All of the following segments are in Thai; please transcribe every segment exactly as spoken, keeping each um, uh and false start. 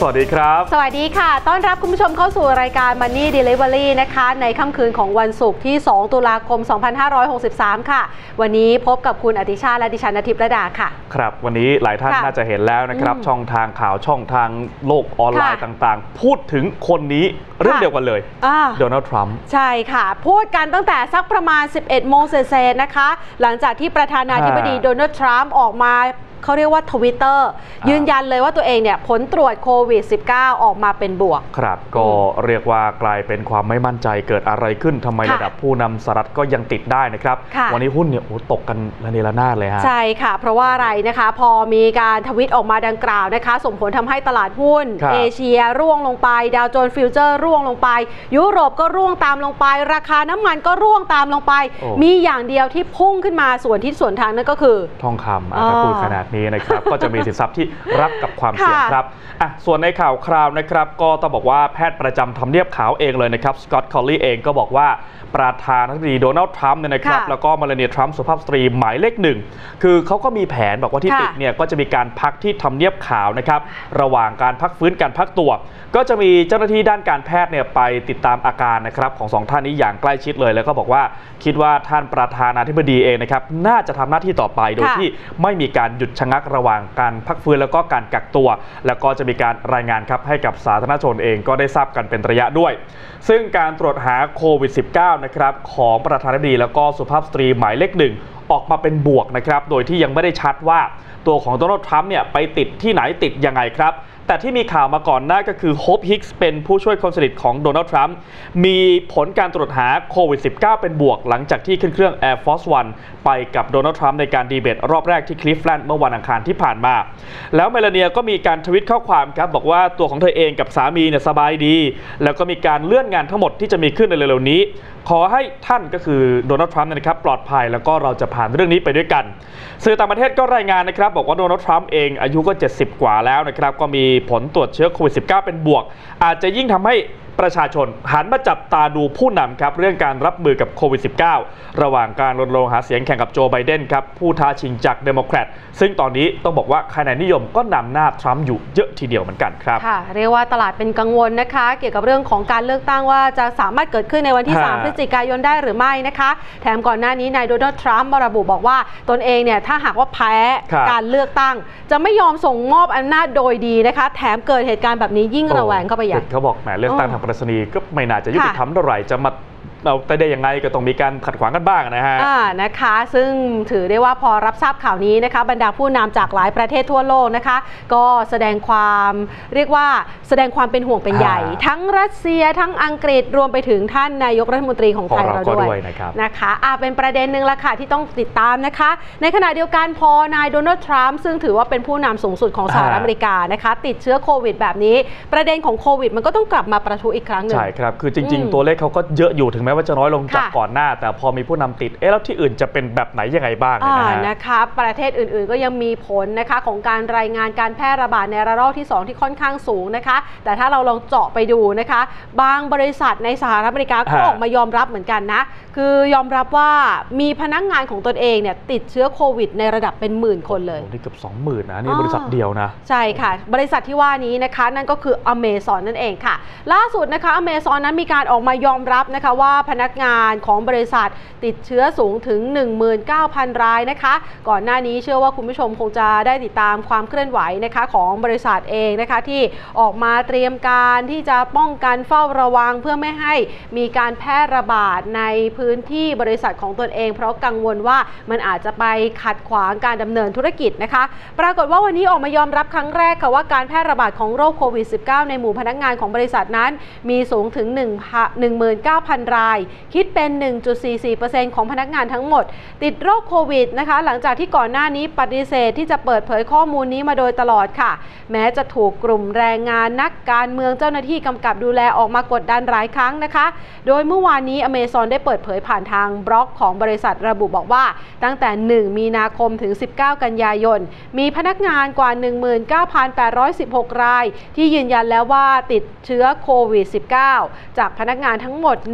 สวัสดีครับสวัสดีค่ะต้อนรับคุณผู้ชมเข้าสู่รายการ Money Delivery นะคะในค่ำคืนของวันศุกร์ที่สองตุลาคมสองพันห้าร้อยหกสิบสามค่ะวันนี้พบกับคุณอติชาและดิฉันณทิพย์ระดาค่ะครับวันนี้หลายท่านน่าจะเห็นแล้วนะครับช่องทางข่าวช่องทางโลกออนไลน์ต่างๆพูดถึงคนนี้เรื่องเดียวกันเลยโดนัลด์ทรัมป์ใช่ค่ะพูดกันตั้งแต่สักประมาณ สิบเอ็ดโมงเศษๆนะคะหลังจากที่ประธานาธิบดีโดนัลด์ทรัมป์ออกมาเขาเรียกว่า Twitter ยืนยันเลยว่าตัวเองเนี่ยผลตรวจโควิด สิบเก้า ออกมาเป็นบวกครับก็เรียกว่ากลายเป็นความไม่มั่นใจเกิดอะไรขึ้นทำไมระดับผู้นำสหรัฐก็ยังติดได้นะครับวันนี้หุ้นเนี่ยโอ้ตกกันระเนระนาดเลยฮะใช่ค่ะเพราะว่าอะไรนะคะพอมีการทวิตออกมาดังกล่าวนะคะส่งผลทำให้ตลาดหุ้นเอเชียร่วงลงไปดาวโจนส์ฟิวเจอร์ร่วงลงไปยุโรปก็ร่วงตามลงไปราคาน้ำมันก็ร่วงตามลงไปมีอย่างเดียวที่พุ่งขึ้นมาส่วนที่ส่วนทางนั่นก็คือทองคำถ้าพูดขนาดนี้นะครับก็จะมีสินทรัพย์ที่รับกับความเสี่ยงครับอ่ะส่วนในข่าวคราวนะครับก็ต้องบอกว่าแพทย์ประจำทำเนียบขาวเองเลยนะครับสกอตต์คอลลี่เองก็บอกว่าประธานาธิบดีโดนัลด์ทรัมป์เนี่ยนะครับแล้วก็เมลานีทรัมป์สุภาพสตรีหมายเลขหนึ่งคือเขาก็มีแผนบอกว่าที่ติดเนี่ยก็จะมีการพักที่ทำเนียบขาวนะครับระหว่างการพักฟื้นการพักตัวก็จะมีเจ้าหน้าที่ด้านการแพทย์เนี่ยไปติดตามอาการนะครับของสองท่านนี้อย่างใกล้ชิดเลยแล้วก็บอกว่าคิดว่าท่านประธานาธิบดีเองนะครับน่าจะทำหน้าที่ต่อไปโดยที่ไม่มีการหยุดชะงักระหว่างการพักฟื้นแล้วก็การกักตัวแล้วก็จะมีการรายงานครับให้กับสาธารณชนเองก็ได้ทราบกันเป็นระยะด้วยซึ่งการตรวจหาโควิด สิบเก้า นะครับของประธานาธิบดีแล้วก็สุภาพสตรีหมายเลขหนึ่งออกมาเป็นบวกนะครับโดยที่ยังไม่ได้ชัดว่าตัวของโดนัลด์ทรัมป์เนี่ยไปติดที่ไหนติดยังไงครับแต่ที่มีข่าวมาก่อนหน้าก็คือโฮปฮิกส์เป็นผู้ช่วยคนสนิทของโดนัลด์ทรัมป์มีผลการตรวจหาโควิด สิบเก้า เป็นบวกหลังจากที่ขึ้นเครื่อง Air Force One ไปกับโดนัลด์ทรัมป์ในการดีเบตรอบแรกที่คลิฟแลนด์เมื่อวันอังคารที่ผ่านมาแล้วเมลานีก็มีการทวิตข้อความครับบอกว่าตัวของเธอเองกับสามีเนี่ยสบายดีแล้วก็มีการเลื่อนงานทั้งหมดที่จะมีขึ้นในเร็วๆนี้ขอให้ท่านก็คือโดนัลด์ทรัมป์นะครับปลอดภัยแล้วก็เราจะผ่านเรื่องนี้ไปด้วยกันสื่อต่างประเทศก็รายงานนะครับบอกว่าโดนัลด์ทรัมป์เองอายุก็เจ็ดสิบกว่าแล้วนะครับก็มีผลตรวจเชื้อโควิด สิบเก้า เป็นบวกอาจจะยิ่งทำให้ประชาชนหันมาจับตาดูผู้นำครับเรื่องการรับมือกับโควิด สิบเก้า ระหว่างการรณรงค์หาเสียงแข่งกับโจไบเดนครับผู้ท้าชิงจากเดโมแครตซึ่งตอนนี้ต้องบอกว่าคะแนนนิยมก็นำหน้าทรัมป์อยู่เยอะทีเดียวเหมือนกันครับค่ะเรียกว่าตลาดเป็นกังวลนะคะเกี่ยวกับเรื่องของการเลือกตั้งว่าจะสามารถเกิดขึ้นในวันที่สามพฤศจิกายนได้หรือไม่นะคะแถมก่อนหน้านี้นายโดนัลด์ทรัมป์ระบุบอกว่าตนเองเนี่ยถ้าหากว่าแพ้การเลือกตั้งจะไม่ยอมส่งมอบอำนาจโดยดีนะคะแถมเกิดเหตุการณ์แบบนี้ยิ่งระแวงเข้าไปใหญ่เขาบอกแหมเลือกตั้งทางไปรษณีย์ก็ไม่น่าจะยุติธรรมเท่าไหร่จะมาเราแต่ได้ยังไงก็ต้องมีการขัดขวางกันบ้างนะฮะอ่านะคะซึ่งถือได้ว่าพอรับทราบข่าวนี้นะคะบรรดาผู้นำจากหลายประเทศทั่วโลกนะคะก็แสดงความเรียกว่าแสดงความเป็นห่วงเป็นใหญ่ทั้งรัสเซียทั้งอังกฤษรวมไปถึงท่านนายกรัฐมนตรีของไทยเราด้วยนะคะอ่าเป็นประเด็นหนึ่งละค่ะที่ต้องติดตามนะคะในขณะเดียวกันพอนายโดนัลด์ทรัมป์ซึ่งถือว่าเป็นผู้นำสูงสุดของสหรัฐอเมริกานะคะติดเชื้อโควิดแบบนี้ประเด็นของโควิดมันก็ต้องกลับมาประทุอีกครั้งหนึ่งใช่ครับคือจริงๆตัวเลขเขาก็เยอะอยู่ถึงแม้ว่าจะน้อยลงจากก่อนหน้าแต่พอมีผู้นำติดเอ๊ะแล้วที่อื่นจะเป็นแบบไหนยังไงบ้างนะฮะนะคะประเทศอื่นๆก็ยังมีผลนะคะของการรายงานการแพร่ระบาดในระลอกที่สองที่ค่อนข้างสูงนะคะแต่ถ้าเราลองเจาะไปดูนะคะบางบริษัทในสหรัฐอเมริกาก็ออกมายอมรับเหมือนกันนะคือยอมรับว่ามีพนักงานของตนเองเนี่ยติดเชื้อโควิดในระดับเป็นหมื่นคนเลยนี่เกือบสองหมื่นนะนี่บริษัทเดียวนะใช่ค่ะบริษัทที่ว่านี้นะคะนั่นก็คือ Amazon นั่นเองค่ะล่าสุดนะคะ Amazon นั้นมีการออกมายอมรับนะคะว่าพนักงานของบริษัทติดเชื้อสูงถึง หนึ่งหมื่นเก้าพัน รายนะคะก่อนหน้านี้เชื่อว่าคุณผู้ชมคงจะได้ติดตามความเคลื่อนไหวนะคะของบริษัทเองนะคะที่ออกมาเตรียมการที่จะป้องกันเฝ้าระวังเพื่อไม่ให้มีการแพร่ระบาดในพื้นที่บริษัทของตนเองเพราะกังวลว่ามันอาจจะไปขัดขวางการดำเนินธุรกิจนะคะปรากฏว่าวันนี้ออกมายอมรับครั้งแรกค่ะว่าการแพร่ระบาดของโรคโควิด สิบเก้า ในหมู่พนักงานของบริษัทนั้นมีสูงถึง หนึ่งหมื่นเก้าพัน รายคิดเป็น หนึ่งจุดสี่สี่เปอร์เซ็นต์ ของพนักงานทั้งหมดติดโรคโควิดนะคะหลังจากที่ก่อนหน้านี้ปฏิเสธที่จะเปิดเผยข้อมูลนี้มาโดยตลอดค่ะแม้จะถูกกลุ่มแรงงานนักการเมืองเจ้าหน้าที่กำกับดูแลออกมากดดันหลายครั้งนะคะโดยเมื่อวานนี้ Amazon ได้เปิดเผยผ่านทางบล็อกของบริษัทระบุบอกว่าตั้งแต่หนึ่งมีนาคมถึงสิบเก้ากันยายนมีพนักงานกว่า หนึ่งหมื่นเก้าพันแปดร้อยสิบหก รายที่ยืนยันแล้วว่าติดเชื้อโควิด สิบเก้า จากพนักงานทั้งหมด หนึ่งจุด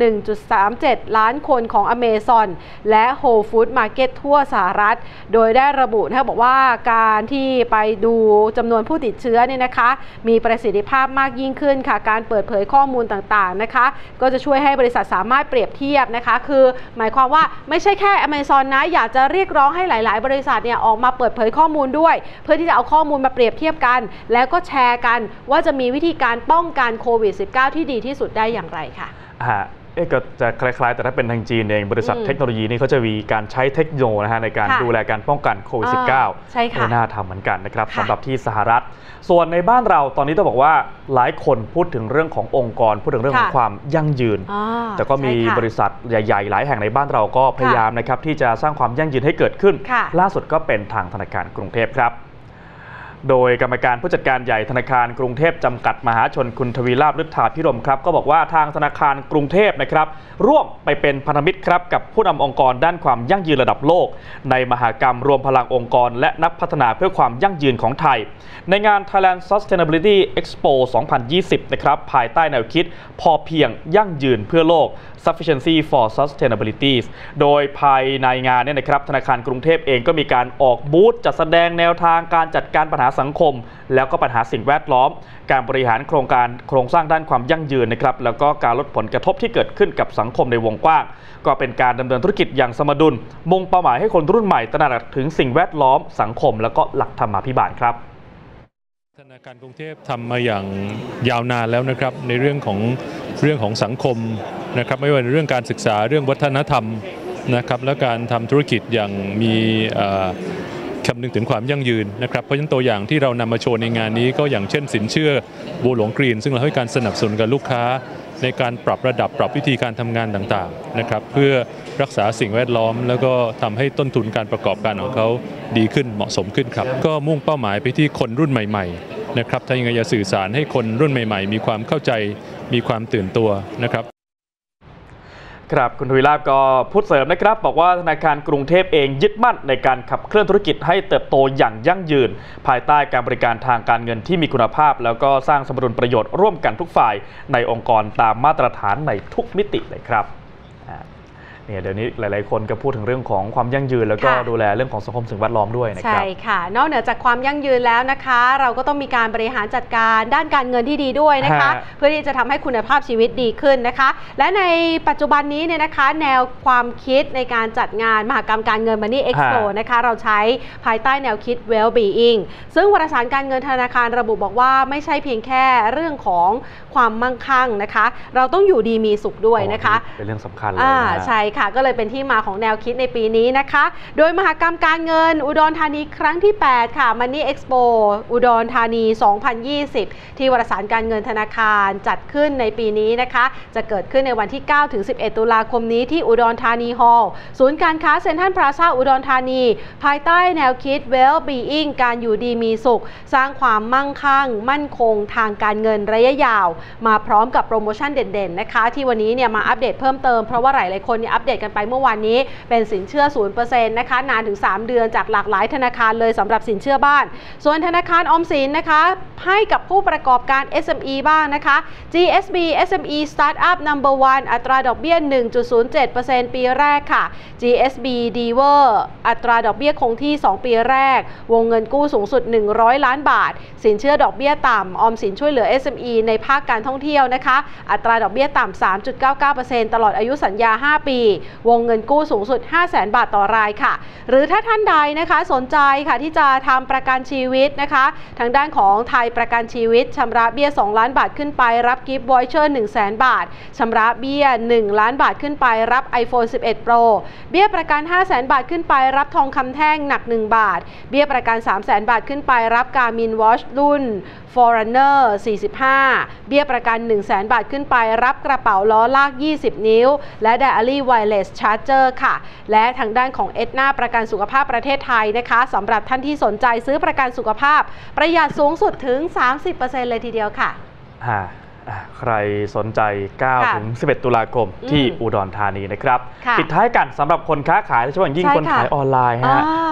สามสิบเจ็ด ล้านคนของ Amazon และ Whole Foods Market ทั่วสหรัฐโดยได้ระบุนะคะบอกว่าการที่ไปดูจำนวนผู้ติดเชื้อเนี่ยนะคะมีประสิทธิภาพมากยิ่งขึ้นค่ะการเปิดเผยข้อมูลต่างๆนะคะก็จะช่วยให้บริษัทสามารถเปรียบเทียบนะคะคือหมายความว่าไม่ใช่แค่ Amazon นะอยากจะเรียกร้องให้หลายๆบริษัทเนี่ยออกมาเปิดเผยข้อมูลด้วยเพื่อที่จะเอาข้อมูลมาเปรียบเทียบกันแล้วก็แชร์กันว่าจะมีวิธีการป้องกันโควิด สิบเก้า ที่ดีที่สุดได้อย่างไรค่ะฮะเอ๊ะก็จะคล้ายๆแต่ถ้าเป็นทางจีนเองบริษัทเทคโนโลยีนี่เขาจะมีการใช้เทคโนโลยีนะฮะในการดูแลการป้องกันโควิด สิบเก้าใช่ค่ะน่าทำเหมือนกันนะครับสำหรับที่สหรัฐส่วนในบ้านเราตอนนี้ต้องบอกว่าหลายคนพูดถึงเรื่องขององค์กรพูดถึงเรื่องของความยั่งยืนแต่ก็มีบริษัทใหญ่ๆหลายแห่งในบ้านเราก็พยายามนะครับที่จะสร้างความยั่งยืนให้เกิดขึ้นล่าสุดก็เป็นทางธนาคารกรุงเทพครับโดยกรรมการผู้จัดการใหญ่ธนาคารกรุงเทพจำกัดมหาชนคุณทวีลาภฤทธาภิรมย์ครับก็บอกว่าทางธนาคารกรุงเทพนะครับร่วมไปเป็นพันธมิตรครับกับผู้นำองค์กรด้านความยั่งยืนระดับโลกในมหกรรมรวมพลังองค์กรและนักพัฒนาเพื่อความยั่งยืนของไทยในงาน Thailand Sustainability Expo สองพันยี่สิบนะครับภายใต้แนวคิดพอเพียงยั่งยืนเพื่อโลก Sufficiency for Sustainability โดยภายในงานเนี่ยนะครับธนาคารกรุงเทพเองก็มีการออกบูธจัดแสดงแนวทางการจัดการปัญหาสังคมแล้วก็ปัญหาสิ่งแวดล้อมการบริหารโครงการโครงสร้างด้านความยั่งยืนนะครับแล้วก็การลดผลกระทบที่เกิดขึ้นกับสังคมในวงกว้างก็เป็นการดำเนินธุรกิจอย่างสมดุลมุ่งเป้าหมายให้คนรุ่นใหม่ตระหนักถึงสิ่งแวดล้อมสังคมแล้วก็หลักธรรมาภิบาลครับธนาคารกรุงเทพทำมาอย่างยาวนานแล้วนะครับในเรื่องของเรื่องของสังคมนะครับไม่ว่าในเรื่องการศึกษาเรื่องวัฒนธรรมนะครับและการทำธุรกิจอย่างมีคำนึงถึงความยั่งยืนนะครับเพราะฉะนั้นตัวอย่างที่เรานำมาโชว์ในงานนี้ก็อย่างเช่นสินเชื่อบัวหลวงกรีนซึ่งเราให้การสนับสนุนกับลูกค้าในการปรับระดับปรับวิธีการทำงานต่างๆนะครับเพื่อรักษาสิ่งแวดล้อมแล้วก็ทำให้ต้นทุนการประกอบการของเขาดีขึ้นเหมาะสมขึ้นครับก็มุ่งเป้าหมายไปที่คนรุ่นใหม่ๆนะครับถ้ายังไงจะสื่อสารให้คนรุ่นใหม่ๆมีความเข้าใจมีความตื่นตัวนะครับครับคุณทวีลาภก็พูดเสริมนะครับบอกว่าธนาคารกรุงเทพเองยึดมั่นในการขับเคลื่อนธุรกิจให้เติบโตอย่างยั่งยืนภายใต้การบริการทางการเงินที่มีคุณภาพแล้วก็สร้างสมดุลประโยชน์ร่วมกันทุกฝ่ายในองค์กรตามมาตรฐานในทุกมิติเลยครับเนี่ยเดี๋ยวนี้หลายๆคนก็พูดถึงเรื่องของความยั่งยืนแล้วก็ดูแลเรื่องของสังคมสิ่งแวดล้อมด้วยนะครับใช่ค่ะนอกเหนือจากความยั่งยืนแล้วนะคะเราก็ต้องมีการบริหารจัดการด้านการเงินที่ดีด้วยนะคะเพื่อที่จะทำให้คุณภาพชีวิตดีขึ้นนะคะและในปัจจุบันนี้เนี่ยนะคะแนวความคิดในการจัดงานมหกรรมการเงิน Money Expo นะคะเราใช้ภายใต้แนวคิด Well-being ซึ่งวารสารการเงินธนาคารระบุบอกว่าไม่ใช่เพียงแค่เรื่องของความมั่งคั่งนะคะเราต้องอยู่ดีมีสุขด้วยนะคะเป็นเรื่องสำคัญเลยนะใช่ค่ะก็เลยเป็นที่มาของแนวคิดในปีนี้นะคะโดยมหกรรมการเงินอุดรธานีครั้งที่แปดค่ะ Money Expo อุดรธานี สองพันยี่สิบ ที่วารสารการเงินธนาคารจัดขึ้นในปีนี้นะคะจะเกิดขึ้นในวันที่ เก้าถึงสิบเอ็ด ตุลาคมนี้ที่อุดรธานีฮอลล์ศูนย์การค้าเซ็นทรัลพลาซ่าอุดรธานีภายใต้แนวคิด Well-being การอยู่ดีมีสุขสร้างความมั่งคั่งมั่นคงทางการเงินระยะยาวมาพร้อมกับโปรโมชั่นเด่นๆนะคะที่วันนี้เนี่ยมาอัปเดตเพิ่มเติมเพราะว่าหลายๆคนเนี่ยอัปเดตกันไปเมื่อวานนี้เป็นสินเชื่อ ศูนย์เปอร์เซ็นต์ นะคะนานถึงสามเดือนจากหลากหลายธนาคารเลยสำหรับสินเชื่อบ้านส่วนธนาคารออมสินนะคะให้กับผู้ประกอบการ เอส เอ็ม อี บ้างนะคะ จี เอส บี เอส เอ็ม อี Startup Number วัน อัตราดอกเบี้ย หนึ่งจุดศูนย์เจ็ดเปอร์เซ็นต์ ปีแรกค่ะ จี เอส บี Diver อัตราดอกเบี้ยคงที่สองปีแรกวงเงินกู้สูงสุดหนึ่งร้อยล้านบาทสินเชื่อดอกเบี้ยต่ำออมสินช่วยเหลือ เอส เอ็ม อี ในภาคการท่องเที่ยวนะคะอัตราดอกเบี้ยต่ำ สามจุดเก้าเก้าเปอร์เซ็นต์ ตลอดอายุสัญญาห้าปีวงเงินกู้สูงสุด ห้าแสน บาทต่อรายค่ะหรือถ้าท่านใดนะคะสนใจค่ะที่จะทำประกันชีวิตนะคะทางด้านของไทยประกันชีวิตชำระเบี้ยสองล้านบาทขึ้นไปรับกิฟต์วอยเชอร์ หนึ่งแสน บาทชำระเบี้ยหนึ่งล้านบาทขึ้นไปรับ ไอโฟน สิบเอ็ด โปร เบี้ยประกัน ห้าแสน บาทขึ้นไปรับทองคำแท่งหนักหนึ่งบาทเบี้ยประกัน สามแสน บาทขึ้นไปรับ Garmin Watch รุ่น Forerunner สี่สิบห้า เบี้ยประกัน หนึ่งแสน บาทขึ้นไปรับกระเป๋าล้อลากยี่สิบนิ้วและ Diary Wireless Charger ค่ะและทางด้านของเอ็ดนาประกันสุขภาพประเทศไทยนะคะสำหรับท่านที่สนใจซื้อประกันสุขภาพประหยัดสูงสุดถึง สามสิบเปอร์เซ็นต์ เลยทีเดียวค่ะใครสนใจ เก้าถึงสิบเอ็ด ตุลาคมที่อุดรธานีนะครับปิดท้ายกันสำหรับคนค้าขายโดยเฉพาะอย่างยิ่งคนขายออนไลน์ฮะ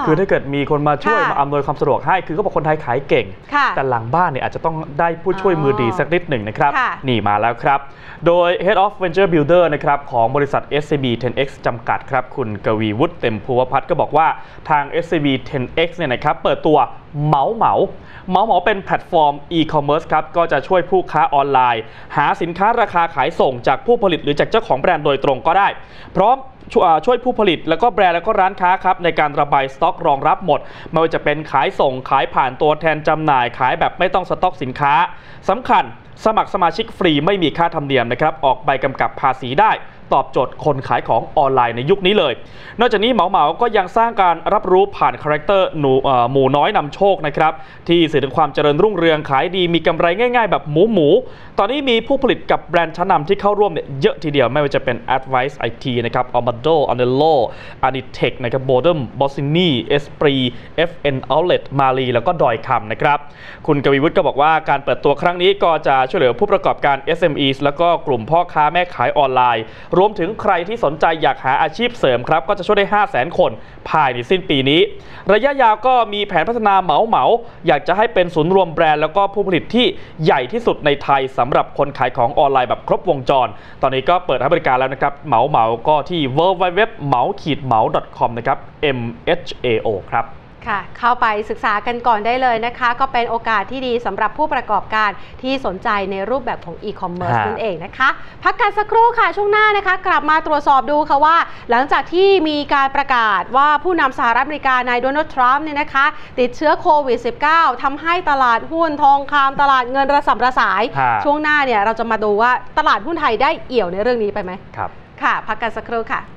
คือถ้าเกิดมีคนมาช่วยมาอำนวยความสะดวกให้คือเขาบอกคนไทยขายเก่งแต่หลังบ้านเนี่ยอาจจะต้องได้ผู้ช่วยมือดีสักนิดหนึ่งนะครับนี่มาแล้วครับโดย Head of Venture Builder นะครับของบริษัท เอส ซี บี เท็น เอ็กซ์ จำกัดครับคุณกวีวุฒิเต็มภูวพัฒน์ก็บอกว่าทาง เอส ซี บี เท็น เอ็กซ์ เนี่ยนะครับเปิดตัวเหมาเหมาเหมาเหมาเป็นแพลตฟอร์ม e-commerce ครับก็จะช่วยผู้ค้าออนไลน์หาสินค้าราคาขายส่งจากผู้ผลิตหรือจากเจ้าของแบรนด์โดยตรงก็ได้พร้อมช่วยผู้ผลิตแล้วก็แบรนด์แล้วก็ร้านค้าครับในการระบายสต็อกรองรับหมดไม่ว่าจะเป็นขายส่งขายผ่านตัวแทนจำหน่ายขายแบบไม่ต้องสต็อกสินค้าสำคัญสมัครสมาชิกฟรีไม่มีค่าธรรมเนียมนะครับออกใบกำกับภาษีได้ตอบโจทย์คนขายของออนไลน์ในยุคนี้เลยนอกจากนี้เหมาเหมาก็ยังสร้างการรับรู้ผ่านคาแรคเตอร์หนูหมูน้อยนำโชคนะครับที่สื่อถึงความเจริญรุ่งเรืองขายดีมีกำไรง่ายๆแบบหมูหมูตอนนี้มีผู้ผลิตกับแบรนด์ชั้นนำที่เข้าร่วมเนี่ยเยอะทีเดียวไม่ว่าจะเป็น Advice ไอ ที นะครับ Amado Anello Anitech นะครับ Bodum Bossini Esprit เอฟ เอ็น Outlet มาลีแล้วก็ดอยคำนะครับคุณกวีวุฒิก็บอกว่าการเปิดตัวครั้งนี้ก็จะช่วยเหลือผู้ประกอบการ เอส เอ็ม อี แล้วก็กลุ่มพ่อค้าแม่ขายออนไลน์รวมถึงใครที่สนใจอยากหาอาชีพเสริมครับก็จะช่วยได้ ห้าแสน คนภายในสิ้นปีนี้ระยะยาวก็มีแผนพัฒนาเหมาเหมาอยากจะให้เป็นศูนย์รวมแบรนด์แล้วก็ผู้ผลิตที่ใหญ่ที่สุดในไทยสำหรับคนขายของออนไลน์แบบครบวงจรตอนนี้ก็เปิดให้บริการแล้วนะครับเหมาเหมาก็ที่ ดับเบิลยู ดับเบิลยู ดับเบิลยู ดอท เหมา เหมา ดอท คอม นะครับ เอ็ม เอช เอ โอ ครับค่ะเข้าไปศึกษากันก่อนได้เลยนะคะก็เป็นโอกาสที่ดีสำหรับผู้ประกอบการที่สนใจในรูปแบบของ e-commerce นั่นเองนะคะพักกันสักครู่ค่ะช่วงหน้านะคะกลับมาตรวจสอบดูค่ะว่าหลังจากที่มีการประกาศว่าผู้นำสหรัฐอเมริกานายโดนัลด์ทรัมป์เนี่ยนะคะติดเชื้อโควิด สิบเก้า ทำให้ตลาดหุ้นทองคำตลาดเงินระส่ำระสายช่วงหน้าเนี่ยเราจะมาดูว่าตลาดหุ้นไทยได้เอี่ยวในเรื่องนี้ไปไหมครับค่ะพักกันสักครู่ค่ะ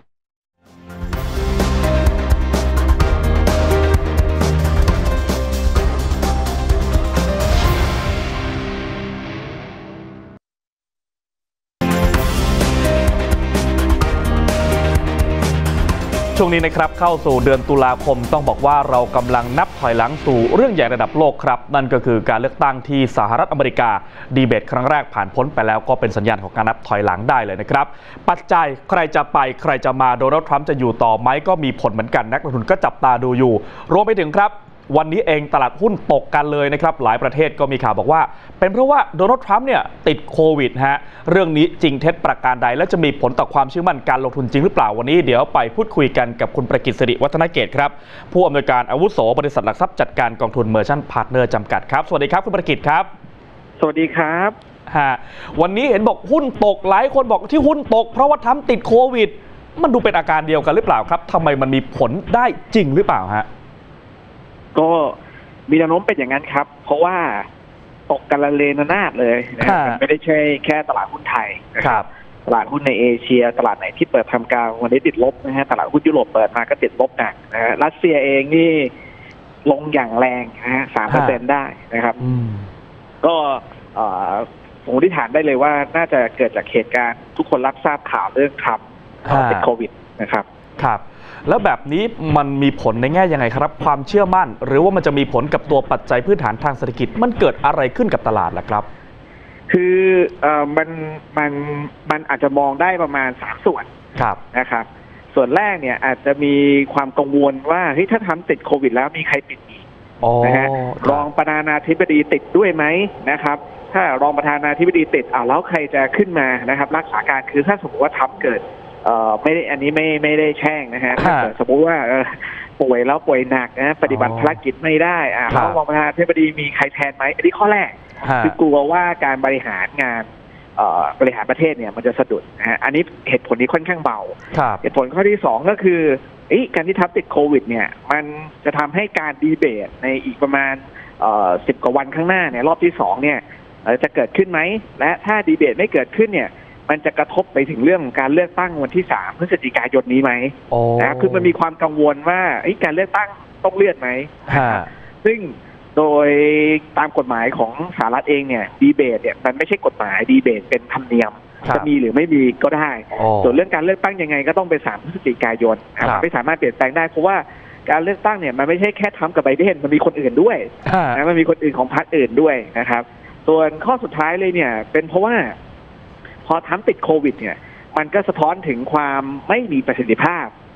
ช่วงนี้นะครับเข้าสู่เดือนตุลาคมต้องบอกว่าเรากำลังนับถอยหลังสู่เรื่องใหญ่ระดับโลกครับนั่นก็คือการเลือกตั้งที่สหรัฐอเมริกาดีเบตครั้งแรกผ่านพ้นไปแล้วก็เป็นสัญญาณของการนับถอยหลังได้เลยนะครับปัจจัยใครจะไปใครจะมาโดนัลด์ทรัมป์จะอยู่ต่อไหมก็มีผลเหมือนกันนักลงทุนก็จับตาดูอยู่รวมไปถึงครับวันนี้เองตลาดหุ้นตกกันเลยนะครับหลายประเทศก็มีข่าวบอกว่าเป็นเพราะว่าโดนัลด์ทรัมป์เนี่ยติดโควิดฮะเรื่องนี้จริงเท็จประการใดและจะมีผลต่อความเชื่อมั่นการลงทุนจริงหรือเปล่าวันนี้เดี๋ยวไปพูดคุยกันกับคุณประกิตสิริวัฒนเกตครับผู้อำนวยการอาวุโสบริษัทหลักทรัพย์จัดการกองทุนเมอร์ชั่นพาร์ทเนอร์จำกัดครับสวัสดีครับคุณประกิตครับสวัสดีครับฮะวันนี้เห็นบอกหุ้นตกหลายคนบอกที่หุ้นตกเพราะว่าทรัมป์ติดโควิดมันดูเป็นอาการเดียวกันหรือเปล่าครับทำไมมันมีผลได้จริงหรือเปล่าฮะก็มีแนวโน้มเป็นอย่างนั้นครับเพราะว่าตกกันละเลระนาดเลยนะครับมันไม่ได้ใช่แค่ตลาดหุ้นไทยนะครับตลาดหุ้นในเอเชียตลาดไหนที่เปิดทำการวันนี้ติดลบนะฮะตลาดหุ้นยุโรปเปิดมาก็ติดลบหนักนะฮะรัสเซียเองนี่ลงอย่างแรงนะฮะสามเปอร์เซ็นต์ได้นะครับก็สมมติฐานได้เลยว่าน่าจะเกิดจากเหตุการณ์ทุกคนรับทราบข่าวเรื่องทรัมป์ติดโควิดนะครับครับแล้วแบบนี้มันมีผลในแง่ยังไงครับความเชื่อมั่นหรือว่ามันจะมีผลกับตัวปัจจัยพื้นฐานทางเศรษฐกิจมันเกิดอะไรขึ้นกับตลาดล่ะครับคือเอ่อมันมันมันอาจจะมองได้ประมาณสามส่วนครับนะครับส่วนแรกเนี่ยอาจจะมีความกังวลว่าเฮ้ยถ้าทำติดโควิดแล้วมีใครติดอีกนะฮะรองประธานาธิบดีติดด้วยไหมนะครับถ้ารองประธานาธิบดีติดอ่าแล้วใครจะขึ้นมานะครับรักษาการคือถ้าสมมติว่าทำเกิดเอ่อไม่ได้อันนี้ไม่ไม่ได้แช่งนะฮะถ้าเกิดสมมติว่าป่วยแล้วป่วยหนักนะปฏิบัติภารกิจไม่ได้อ่าแล้วรองประธานาธิบดีมีใครแทนไหมอันนี้ข้อแรกคือกลัวว่าการบริหารงานบริหารประเทศเนี่ยมันจะสะดุดนะฮะอันนี้เหตุผลนี้ค่อนข้างเบาเหตุผลข้อที่สองก็คือการที่ทับติดโควิดเนี่ยมันจะทำให้การดีเบตในอีกประมาณสิบกว่าวันข้างหน้าเนี่ยรอบที่สองเนี่ยจะเกิดขึ้นไหมและถ้าดีเบตไม่เกิดขึ้นเนี่ยมันจะกระทบไปถึงเรื่องของการเลือกตั้งวันที่สามพฤศจิกายนนี้ไหมนะคือมันมีความกังวลว่าการเลือกตั้งต้องเลื่อนไหมซึ่งโดยตามกฎหมายของสหรัฐเองเนี่ยดีเบตเนี่ยมันไม่ใช่กฎหมายดีเบตเป็นธรรมเนียมจะมีหรือไม่มีก็ได้ส่วนเรื่องการเลือกตั้งยังไงก็ต้องเป็นสามพฤศจิกายนไม่สามารถเปลี่ยนแปลงได้เพราะว่าการเลือกตั้งเนี่ยมันไม่ใช่แค่ทรัมป์กับไบเดนมันมีคนอื่นด้วยนะมันมีคนอื่นของพรรคอื่นด้วยนะครับส่วนข้อสุดท้ายเลยเนี่ยเป็นเพราะว่าพอทรัมป์ติดโควิดเนี่ยมันก็สะท้อนถึงความไม่มีประสิทธิภาพ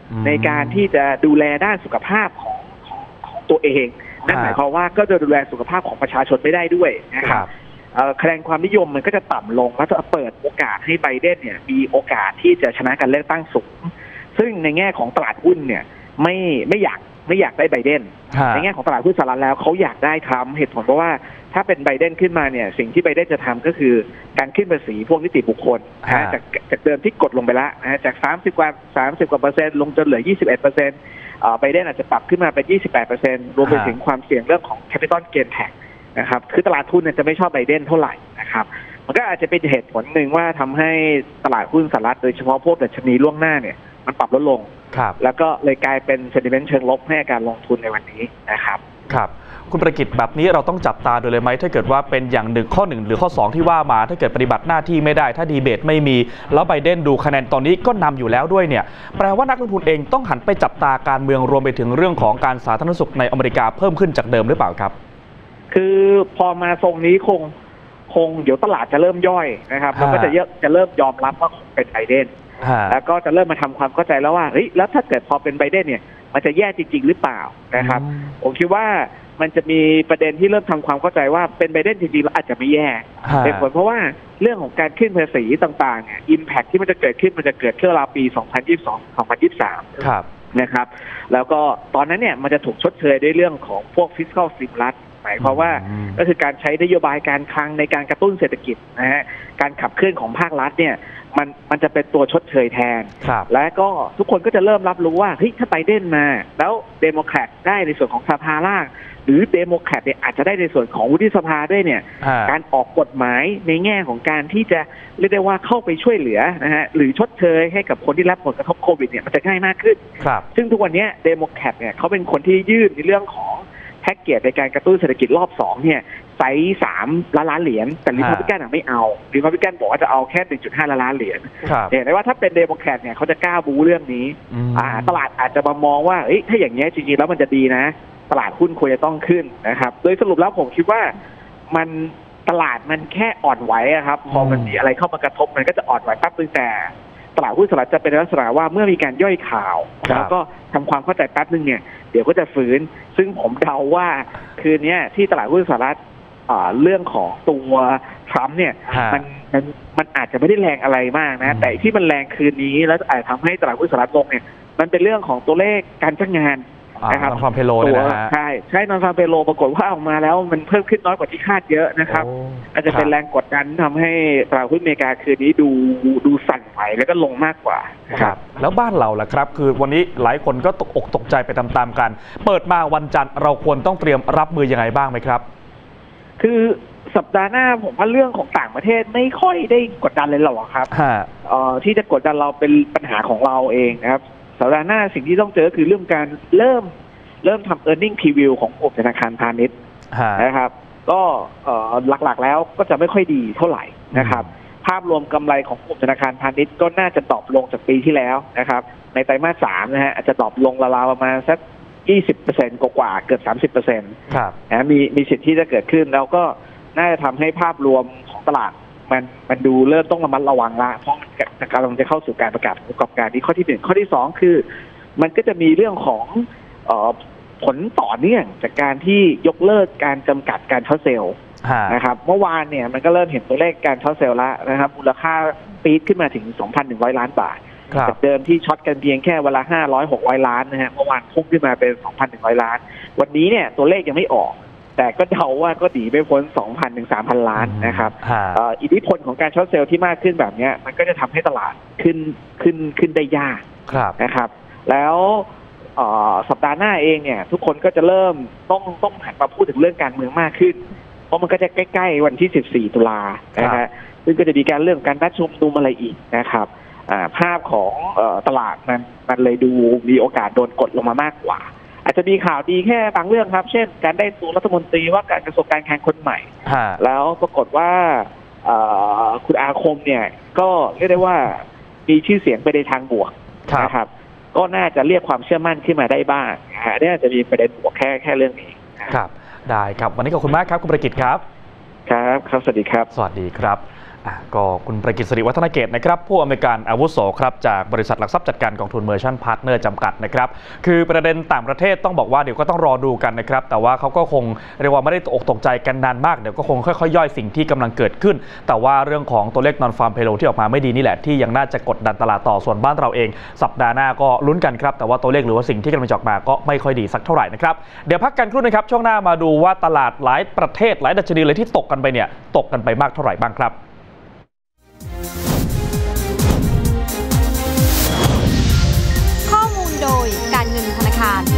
ในการที่จะดูแลด้านสุขภาพของของของตัวเองนั่นหมายความว่าก็จะดูแลสุขภาพของประชาชนไม่ได้ด้วยนะครับคะแนนความนิยมมันก็จะต่ำลงและจะเปิดโอกาสให้ไบเดนเนี่ยมีโอกาสที่จะชนะการเลือกตั้งสูงซึ่งในแง่ของตลาดหุ้นเนี่ยไม่ไม่อยากไม่อยากได้ไบเดนในแง่ของตลาดหุ้นสหรัฐแล้วเขาอยากได้ทรัมป์เหตุผลเพราะว่าถ้าเป็นไบเดนขึ้นมาเนี่ยสิ่งที่ไบเดนจะทำก็คือการขึ้นภาษีพวกนิติบุคคลนะจากจากเดิมที่กดลงไปแล้วนะจากสามสิบกว่าสามสิบกว่าเปอร์เซ็นต์ลงจนเหลือยี่สิบเอ็ดเปอร์เซ็นต์ไบเดนอาจจะปรับขึ้นมาเป็นยี่สิบแปดเปอร์เซ็นต์รวมไปถึงความเสี่ยงเรื่องของ capital gain tax นะครับคือตลาดหุ้นเนี่ยจะไม่ชอบไบเดนเท่าไหร่นะครับมันก็อาจจะเป็นเหตุผลหนึ่งว่าทำให้ตลาดหุ้นสหรัฐโดยเฉพาะพวกดัชนีล่วงหน้าเนี่ยมันปรับลดลงแล้วก็เลยกลายเป็น sentiment เชิงลบให้การลงทุนในวันนี้นะครับครับคุณประกิตแบบนี้เราต้องจับตาดูเลยไหมถ้าเกิดว่าเป็นอย่างหนึ่งข้อหนึ่งหรือข้อสองที่ว่ามาถ้าเกิดปฏิบัติหน้าที่ไม่ได้ถ้าดีเบตไม่มีแล้วไบเดนดูคะแนนตอนนี้ก็นำอยู่แล้วด้วยเนี่ยแปลว่านักลงทุนเองต้องหันไปจับตาการเมืองรวมไปถึงเรื่องของการสาธารณสุขในอเมริกาเพิ่มขึ้นจากเดิมหรือเปล่าครับคือพอมาทรงนี้คงคงเดี๋ยวตลาดจะเริ่มย่อยนะครับแล้วก็จะเยอะจะเริ่มยอมรับว่าเป็นไบเดนแล้วก็จะเริ่มมาทำความเข้าใจแล้วว่าเฮ้ยแล้วถ้าเกิดพอเป็นไบเดนเนี่ยมันจะแย่จริงๆหรือเปล่านะครับผมคิดว่ามันจะมีประเด็นที่เริ่มทำความเข้าใจว่าเป็นไบเดนจริงๆแล้วอาจจะไม่แย่เป็นผลเพราะว่าเรื่องของการขึ้นภาษีต่างๆเนี่ยอิมแพคที่มันจะเกิดขึ้นมันจะเกิดขึ้นราวปีสองพันยี่สิบสอง สองพันยี่สิบสามครับนะครับแล้วก็ตอนนั้นเนี่ยมันจะถูกชดเชยด้วยเรื่องของพวก fiscal stimulus หมายความว่าก็คือการใช้นโยบายการคลังในการกระตุ้นเศรษฐกิจนะฮะการขับเคลื่อนของภาครัฐเนี่ยมันมันจะเป็นตัวชดเชยแทนและก็ทุกคนก็จะเริ่มรับรู้ว่าเฮ้ยถ้าไบเดนมาแล้วเดโมแครตได้ในส่วนของสภาล่างหรือเดโมแครตเนี่ยอาจจะได้ในส่วนของวุฒิสภาด้วยเนี่ยการออกกฎหมายในแง่ของการที่จะเรียกได้ว่าเข้าไปช่วยเหลือนะฮะหรือชดเชยให้กับคนที่รับผลกระทบโควิดเนี่ยมันจะง่ายมากขึ้นซึ่งทุกวันนี้เดโมแครตเนี่ยเขาเป็นคนที่ยื่นในเรื่องของแพ็กเกจในการกระตุ้นเศรษฐกิจรอบสองเนี่ยไซส์สามล้านล้านเหรียญแต่รีพับลิกันไม่เอารีพับลิกันบอกว่าจะเอาแค่ หนึ่งจุดห้า ล้านล้านเหรียญเห็นไหมว่าถ้าเป็นเดโมแครตเนี่ยเขาจะกล้าบู๊เรื่องนี้ตลาดอาจจะมามองว่าถ้าอย่างนี้จริงๆแล้วมันจะดีนะตลาดหุ้นควรจะต้องขึ้นนะครับโดยสรุปแล้วผมคิดว่ามันตลาดมันแค่อ่อนไหวครับพอมันมีอะไรเข้ามากระทบมันก็จะอ่อนไหวแป๊บนึงแต่ตลาดหุ้นสหรัฐจะเป็นลักษณะว่าเมื่อมีการย่อยข่าวแล้วก็ทำความเข้าใจแป๊บนึงเนี่ยเดี๋ยวก็จะฟื้นซึ่งผมเดาว่าคืนนี้ที่ตลาดหุ้นสหรัฐเรื่องของตัวทรัมป์เนี่ยมันมันมันอาจจะไม่ได้แรงอะไรมากนะแต่ที่มันแรงคืนนี้แล้วอาจจะทำให้ตลาดหุ้นสหรัฐลงเนี่ยมันเป็นเรื่องของตัวเลขการจ้างงานนะครับนอนฟาร์มเพโลนะฮะใช่ใช่นอนฟาร์มเพโลปรากฏว่าออกมาแล้วมันเพิ่มขึ้นน้อยกว่าที่คาดเยอะนะครับอาจจะเป็นแรงกดดันทำให้ตลาดหุ้นอเมริกาคืนนี้ดูดูสั่นไหวแล้วก็ลงมากกว่าครับแล้วบ้านเราล่ะครับคือวันนี้หลายคนก็ตกอกตกใจไปตามๆกันเปิดมาวันจันทร์เราควรต้องเตรียมรับมือยังไงบ้างไหมครับคือสัปดาห์หน้าผมว่าเรื่องของต่างประเทศไม่ค่อยได้กดดันเลยหรอกครับที่จะกดดันเราเป็นปัญหาของเราเองนะครับสัปดาห์หน้าสิ่งที่ต้องเจอคือเรื่องการเริ่มเริ่มทำ earning preview ของกลุ่มธนาคารพาณิชย์นะครับก็หลักๆแล้วก็จะไม่ค่อยดีเท่าไหร่นะครับภาพรวมกำไรของกลุ่มธนาคารพาณิชย์ก็น่าจะดรอปลงจากปีที่แล้วนะครับในไตรมาสสามนะฮะอาจจะดรอปลงราวๆประมาณสัก ยี่สิบเปอร์เซ็นต์ กว่าๆเกือบ สามสิบเปอร์เซ็นต์ครับนะมีมีสิทธิ์ที่จะเกิดขึ้นแล้วก็น่าจะทำให้ภาพรวมของตลาดมันมันดูเริ่มต้องระมัดระวังละเพราะมันกำลังจะเข้าสู่การประกาศผลประกอบการนี้ข้อที่หนึ่งข้อที่สองคือมันก็จะมีเรื่องของเอ่อผลต่อเนื่องจากการที่ยกเลิกการจำกัดการช็อตเซลล์นะครับเมื่อวานเนี่ยมันก็เริ่มเห็นตัวเลขการช็อตเซลล์แล้วนะครับมูลค่าปี๊ดขึ้นมาถึง สองพันหนึ่งร้อย ล้านบาทจากเดิมที่ช็อตกันเพียงแค่เวลาห้าร้อย หกร้อยล้านนะฮะเมื่อวานพุ่งขึ้นมาเป็น สองพันหนึ่งร้อย ล้านวันนี้เนี่ยตัวเลขยังไม่ออกแต่ก็เดาว่าก็ดีไม่พ้น สองพัน ถึง สามพัน ล้านนะครับอิทธิพลของการช็อตเซลล์ที่มากขึ้นแบบนี้มันก็จะทำให้ตลาดขึ้นขึ้นขึ้นได้ยากนะครับแล้วสัปดาห์หน้าเองเนี่ยทุกคนก็จะเริ่มต้องต้องหันมาพูดถึงเรื่องการเมืองมากขึ้นเพราะมันก็จะใกล้ๆวันที่สิบสี่ตุลานะฮะซึ่งก็จะมีการเรื่องการนัดชุมนุมอะไรอีกนะครับภาพของตลาดมันมันเลยดูมีโอกาสโดนกดลงมามากกว่าอาจจะมีข่าวดีแค่บางเรื่องครับเช่นการได้ตัวรัฐมนตรีว่าการกระทรวงการคลังคนใหม่แล้วปรากฏว่าคุณอาคมเนี่ยก็เรียกได้ว่ามีชื่อเสียงไปในทางบวกนะครับก็น่าจะเรียกความเชื่อมั่นขึ้นมาได้บ้างน่าจะมีประเด็นบวกแค่แค่เรื่องนี้ครับได้ครับวันนี้ขอบคุณมากครับคุณประกิตครับครับครับสวัสดีครับสวัสดีครับก็คุณประกิต สิริวัฒนเกตนะครับผู้อำนวยการอาวุโสครับจากบริษัทหลักทรัพย์จัดการกองทุนเมอร์ชั่นพาร์ทเนอร์จำกัดนะครับคือประเด็นต่างประเทศต้องบอกว่าเดี๋ยวก็ต้องรอดูกันนะครับแต่ว่าเขาก็คงเรียกว่าไม่ได้ตกตกใจกันนานมากเดี๋ยวก็คงค่อยๆย่อยสิ่งที่กำลังเกิดขึ้นแต่ว่าเรื่องของตัวเลข non farm payroll ที่ออกมาไม่ดีนี่แหละที่ยังน่าจะกดดันตลาดต่อส่วนบ้านเราเองสัปดาห์หน้าก็ลุ้นกันครับแต่ว่าตัวเลขหรือว่าสิ่งที่กำลังจะออกมาก็ไม่ค่อยดีสักเท่าไหร่นะครับเดี๋ยวพักกันครู่นึงครับช่วงหน้ามาดูว่าตลาดหลายประเทศหลายดัชนีเลยที่ตกกันไปเนี่ยตกกันไปมากเท่าไหร่บ้างครับข้อมูลโดยการเงินธนาคาร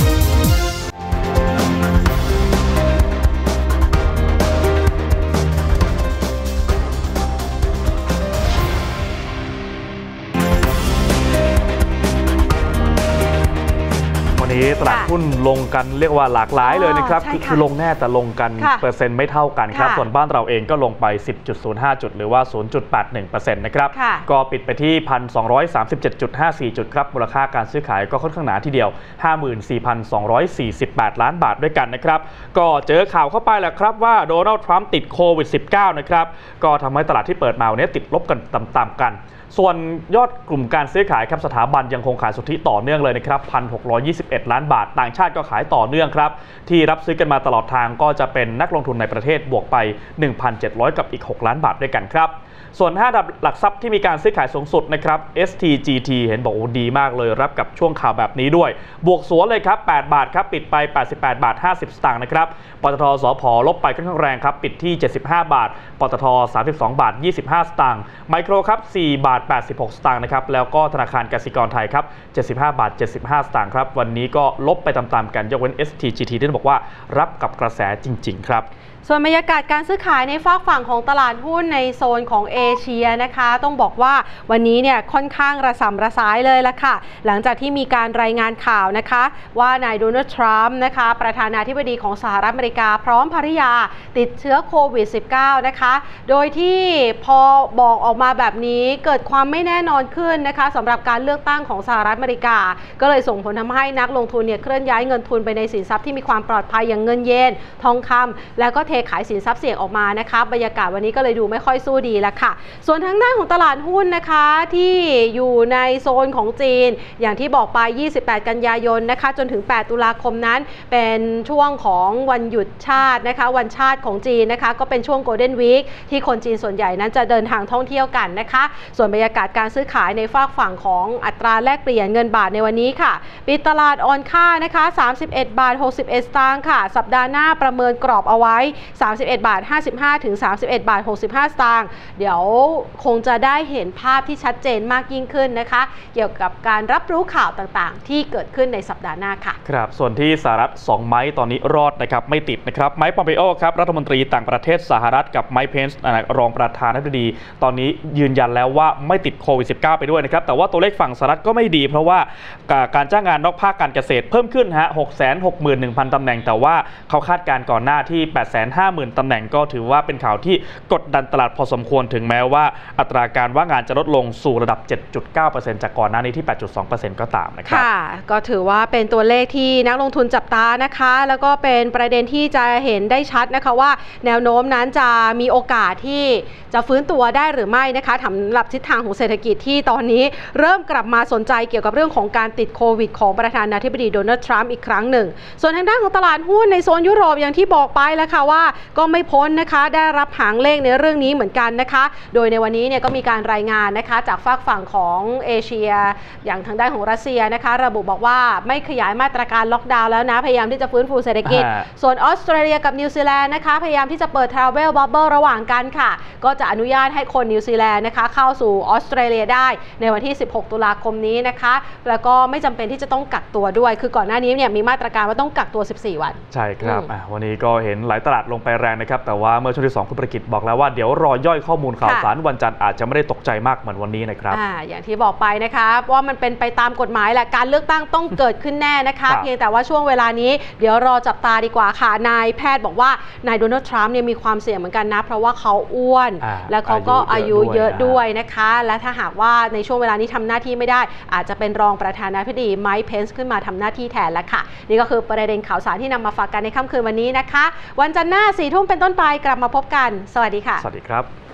นี้ตลาดหุ้นลงกันเรียกว่าหลากหลายเลยนะครับคือลงแน่แต่ลงกันเปอร์เซ็นต์ไม่เท่ากันครับส่วนบ้านเราเองก็ลงไป สิบจุดศูนย์ห้า จุดหรือว่า ศูนย์จุดแปดหนึ่งเปอร์เซ็นต์ นะครับก็ปิดไปที่ หนึ่งพันสองร้อยสามสิบเจ็ดจุดห้าสี่ จุดครับมูลค่าการซื้อขายก็ค่อนข้างหนาทีเดียว ห้าหมื่นสี่พันสองร้อยสี่สิบแปด ล้านบาทด้วยกันนะครับก็เจอข่าวเข้าไปแหละครับว่าโดนัลด์ทรัมป์ติดโควิด สิบเก้า นะครับก็ทำให้ตลาดที่เปิดมาวันนี้ติดลบกันตามๆกันส่วนยอดกลุ่มการซื้อขายครับสถาบันยังคงขายสุทธิต่อเนื่องเลยนะครับ หนึ่งพันหกร้อยยี่สิบเอ็ด ล้านบาทต่างชาติก็ขายต่อเนื่องครับที่รับซื้อกันมาตลอดทางก็จะเป็นนักลงทุนในประเทศบวกไป หนึ่งพันเจ็ดร้อย กับอีกหกล้านบาทด้วยกันครับส่วนห้าอันดับหลักทรัพย์ที่มีการซื้อขายสูงสุดนะครับ เอส ที จี ที เห็นบอกว่าดีมากเลยรับกับช่วงข่าวแบบนี้ด้วยบวกสวนเลยครับแปดบาทครับปิดไปแปดสิบแปดบาทห้าสิบสตางค์นะครับปตท.สผ.ลบไปค่อนข้างแรงครับปิดที่เจ็ดสิบห้าบาทปตท. สามสิบสองบาทยี่สิบห้าสตางค์ไมโครครับสี่บาทแปดสิบหกสตางค์นะครับแล้วก็ธนาคารกสิกรไทยครับเจ็ดสิบห้าบาทเจ็ดสิบห้าสตางค์ครับวันนี้ก็ลบไปตามๆกันยกเว้น เอส ที จี ที ที่บอกว่ารับกับกระแสจริงๆครับส่วนบรรยากาศการซื้อขายในฝากฝั่งของตลาดหุ้นในโซนของเอเชียนะคะต้องบอกว่าวันนี้เนี่ยค่อนข้างระส่ำระสายเลยละค่ะหลังจากที่มีการรายงานข่าวนะคะว่านายโดนัลด์ทรัมป์นะคะประธานาธิบดีของสหรัฐอเมริกาพร้อมภริยาติดเชื้อโควิด สิบเก้า นะคะโดยที่พอบอกออกมาแบบนี้เกิดความไม่แน่นอนขึ้นนะคะสำหรับการเลือกตั้งของสหรัฐอเมริกาก็เลยส่งผลทำให้นักลงทุนเนี่ยเคลื่อนย้ายเงินทุนไปในสินทรัพย์ที่มีความปลอดภัยอย่างเงินเยนทองคำแล้วก็เทขายสินทรัพย์เสี่ยงออกมานะคะบรรยากาศวันนี้ก็เลยดูไม่ค่อยสู้ดีแล้วค่ะส่วนทางด้านของตลาดหุ้นนะคะที่อยู่ในโซนของจีนอย่างที่บอกไปยี่สิบแปดกันยายนนะคะจนถึงแปดตุลาคมนั้นเป็นช่วงของวันหยุดชาตินะคะวันชาติของจีนนะคะก็เป็นช่วงโกลเด้นวีคที่คนจีนส่วนใหญ่นั้นจะเดินทางท่องเที่ยวกันนะคะส่วนบรรยากาศการซื้อขายในฝากฝั่งของอัตราแลกเปลี่ยนเงินบาทในวันนี้ค่ะปิดตลาดอ่อนค่านะคะสามสิบเอ็ดบาทหกสิบเอ็ดสตางค์ค่ะสัปดาห์หน้าประเมินกรอบเอาไว้สามสิบเอ็ดบาทห้าสิบห้าถึงสามสิบเอ็ดบาทหกสิบห้าสตางค์เดี๋ยวคงจะได้เห็นภาพที่ชัดเจนมากยิ่งขึ้นนะคะเกี่ยวกับการรับรู้ข่าวต่างๆที่เกิดขึ้นในสัปดาห์หน้าค่ะครับส่วนที่สหรัฐสองไม้ตอนนี้รอดนะครับไม่ติดนะครับไมค์ ปอมเปโอครับรัฐมนตรีต่างประเทศสหรัฐกับไมค์ เพนส์รองประธานาธิบดีตอนนี้ยืนยันแล้วว่าไม่ติดโควิด สิบเก้า ไปด้วยนะครับแต่ว่าตัวเลขฝั่งสหรัฐก็ไม่ดีเพราะว่าการจ้างงานนอกภาคการเกษตรเพิ่มขึ้นฮะ หกแสนหกหมื่นหนึ่งพัน ตำแหน่งแต่ว่าเขาคาดการณ์ก่อนหน้าที่ แปดแสนห้าหมื่น ตำแหน่งก็ถือว่าเป็นข่าวที่กดดันตลาดพอสมควรถึงแม้ว่าอัตราการว่างงานจะลดลงสู่ระดับ เจ็ดจุดเก้าเปอร์เซ็นต์ จากก่อนหน้านี้ที่ แปดจุดสองเปอร์เซ็นต์ ก็ตามนะครับค่ะก็ถือว่าเป็นตัวเลขที่นักลงทุนจับตานะคะแล้วก็เป็นประเด็นที่จะเห็นได้ชัดนะคะว่าแนวโน้มนั้นจะมีโอกาสที่จะฟื้นตัวได้หรือไม่นะคะสำหรับทิศทางของเศรษฐกิจที่ตอนนี้เริ่มกลับมาสนใจเกี่ยวกับเรื่องของการติดโควิดของประธานาธิบดีโดนัลด์ทรัมป์อีกครั้งหนึ่งส่วนทางด้านของตลาดหุ้นในโซนยุโรปอย่างที่บอกไปแล้วค่ะว่าก็ไม่พ้นนะคะได้รับหางเลขในเรื่องนี้เหมือนกันนะคะโดยในวันนี้เนี่ยก็มีการรายงานนะคะจากฝากฝั่งของเอเชียอย่างทางด้านของรัสเซียนะคะระบุบอกว่าไม่ขยายมาตรการล็อกดาวน์แล้วนะพยายามที่จะฟื้นฟูเศรษฐกิจส่วนออสเตรเลียกับนิวซีแลนด์นะคะพยายามที่จะเปิด Travel Bubble ระหว่างกันค่ะก็จะอนุญาตให้คนนิวซีแลนด์นะคะเข้าสู่ออสเตรเลียได้ในวันที่สิบหกตุลาคมนี้นะคะแล้วก็ไม่จำเป็นที่จะต้องกักตัวด้วยคือก่อนหน้านี้เนี่ยมีมาตรการว่าต้องกักตัวสิบสี่วันใช่ครับวันนี้ก็เห็นหลายตลาดลงไปแรงนะครับแต่ว่าเมื่อช่วงที่สองคุณประกิตบอกแล้วว่าเดี๋ยวรอย่อยข้อมูลข่าวสารวันจันทร์อาจจะไม่ได้ตกใจมากเหมือนวันนี้นะครับอ, อย่างที่บอกไปนะคะว่ามันเป็นไปตามกฎหมายแหละการเลือกตั้งต้องเกิดขึ้นแน่นะคะเพียงแต่ว่าช่วงเวลานี้เดี๋ยวรอจับตาดีกว่าค่ะนายแพทย์บอกว่านายโดนัลด์ทรัมป์เนี่ยมีความเสี่ยงเหมือนกันนะเพราะว่าเขาอ้วนและเขาก็อายุเยอะด้วยนะคะและถ้าหากว่าในช่วงเวลานี้ทำหน้าที่ไม่ได้อาจจะเป็นรองประธานาธิบดีไมค์ เพนส์ขึ้นมาทำหน้าที่แทนแล้วค่ะนี่ก็คือประเด็นข่าวสารที่นำมาฝากกันในค่ำคืนวันนี้นะคะวันจันทร์หน้าสี่ทุ่มเป็นต้นไปกลับมาพบกันสวัสดีค่ะสวัสดีครับ